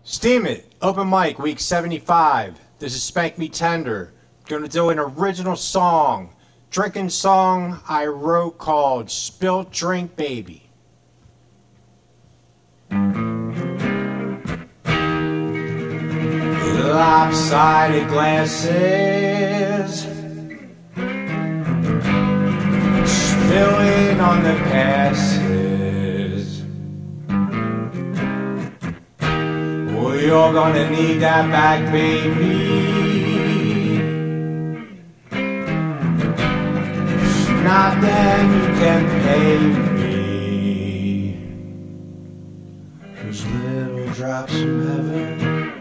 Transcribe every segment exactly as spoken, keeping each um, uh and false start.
Steemit, open mic, week seventy-five. This is Spank Me Tender. Gonna do an original song, drinking song I wrote called Spilt Drink Baby. Lopsided glasses spilling on the passes. Well, you're gonna need that back, baby. If not, then you can pay me. Those little drops from heaven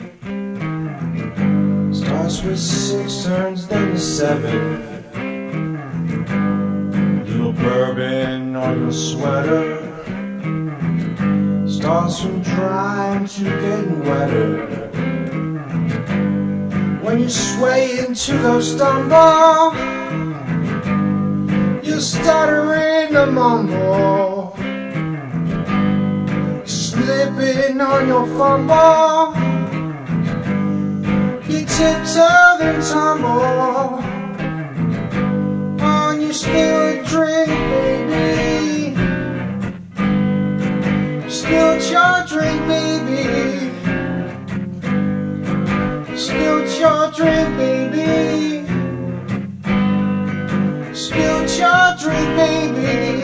starts with six, turns then to seven. Little bourbon on your sweater starts from drying to getting wetter. When you sway into those stumble, you stutter in a mumble, slipping on your fumble. You tiptoe and tumble on your spilled drink, baby. Spilled your drink, baby. Spilled your drink, baby. Spilled your drink, baby.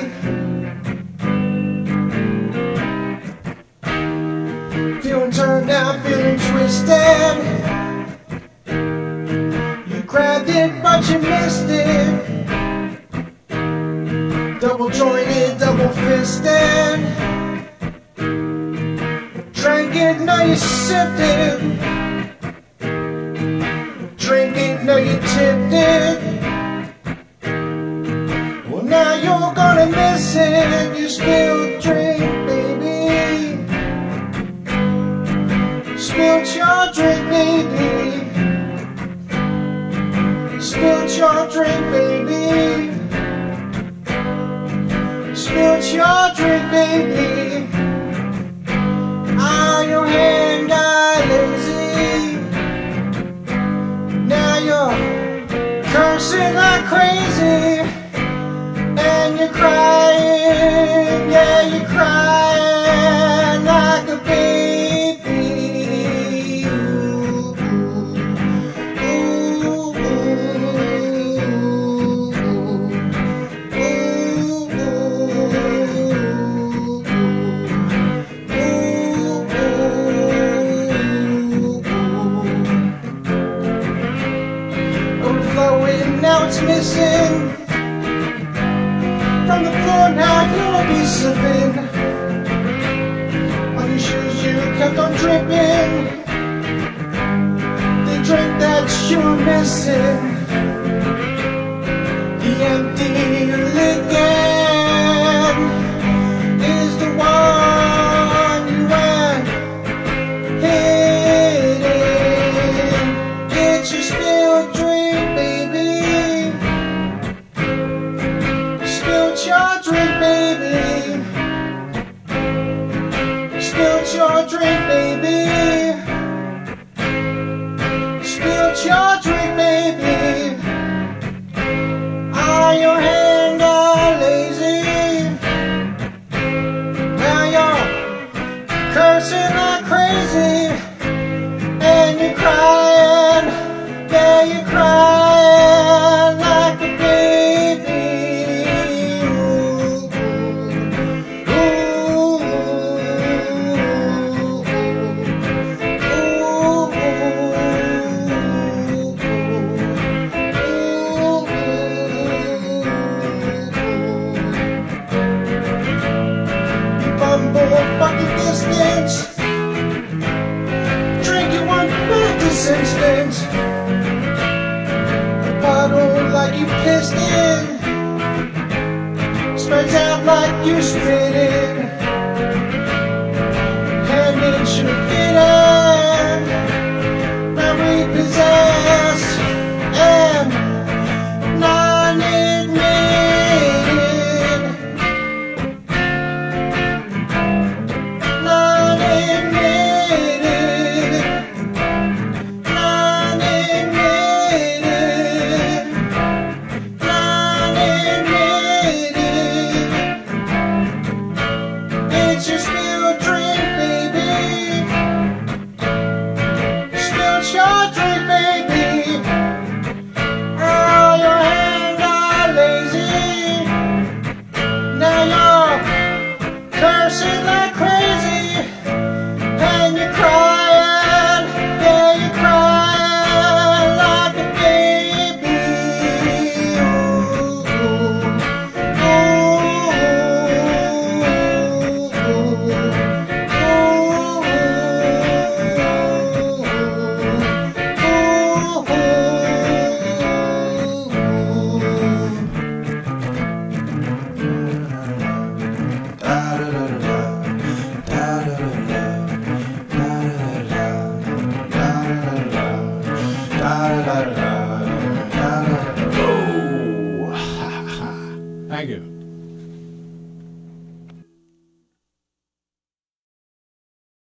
Feeling turned down, feeling twisted. Grabbed it, but you missed it. Double jointed, double fisted. Drank it, now you sipped it. Drink it, now you tipped it. Well, now you're gonna miss it. You spilled drink, baby. Spilled your drink, baby. Spilled your drink, baby. Spilled your drink, baby. Ah, your hand got lazy. Now you're cursing like crazy. And you're crying, yeah, you're crying like a baby. Now it's missing from the floor, now you'll be slipping on your shoes you kept on dripping. The drink that you're missing, the empty liquid is the one you went hitting. It's your spilled drink, baby. Spilled your drink, baby. Spilled your drink, baby. Spilled your drink, baby. Ah, your hand got lazy. Now you're cursing like crazy. And you're crying, yeah, you're crying like a baby. Bucket distance, drink it one minute this instant. The bottle like you pissed in, spreads out like you spit it. Hand it should fit in, now repossessed and non-admitted. Non-admitted. Thank you.